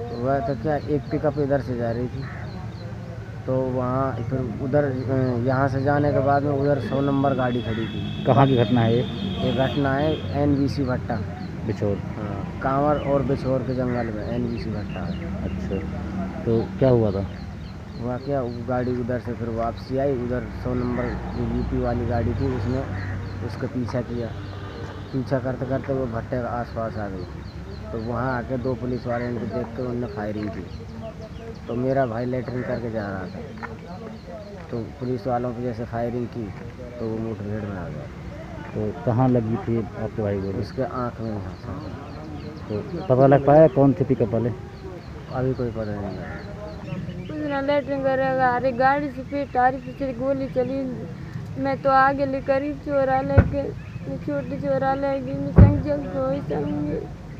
हुआ तो क्या, एक पिकअप इधर से जा रही थी, तो वहाँ फिर उधर यहाँ से जाने के बाद में उधर 100 नंबर गाड़ी खड़ी थी। कहाँ की घटना है ये? ये घटना है NBC भट्टा, बिछोर। हाँ, कांवर और बिछोर के जंगल में NBC भट्टा है। अच्छा, तो क्या हुआ था? हुआ क्या, वो गाड़ी उधर से फिर वापसी आई, उधर 100 नंबर जो यूपी वाली गाड़ी थी उसने उसका पीछा किया, पीछा करते करते वो भट्टे के आसपास आ गई। तो वहाँ आके 2 पुलिस वाले इनको देख कर उनने फायरिंग की। तो मेरा भाई लेटरिन करके जा रहा था, तो पुलिस वालों की जैसे फायरिंग की तो वो मुठभेड़ में आ गया। तो कहाँ लगी थी आपके भाई को? उसके आँख में झंसा। तो पता लग पाया कौन थे पिकअप वाले? अभी कोई पता नहीं लगा। उसने लेटरिन करेगा, अरे गाड़ी से पेट तारी पीछे गोली चली। मैं तो आगे ले करीब चोरा लेके छोटे चोरा लेगी मैं संग जल तो संग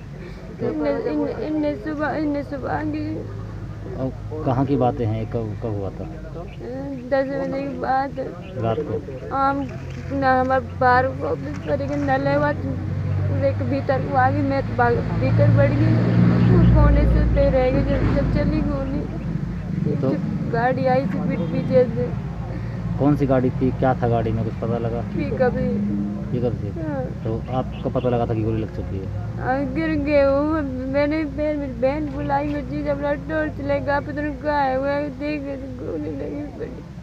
इन्हें सुबह की। और कहाँ की बातें हैं, कब कब हुआ था? 10 बजे की बात रात को? आम ना हमारे बाहर को तरीके नल है के भीतर को आ गई। मैं तो भीतर बढ़ गई, कोने से पे रह गई जब चली गोली। तो गाड़ी आई थी पीछे से। कौन सी गाड़ी थी, क्या था गाड़ी में, कुछ पता लगा? कभी पिकअप थी। तो आपको पता लगा था कि गोली लग चुकी है? गिर गए वो। मैंने फिर मेरी बहन बुलाई, मुझे जब टॉर्च लगा पे तो कहा है वो देख गोली लगी बड़ी।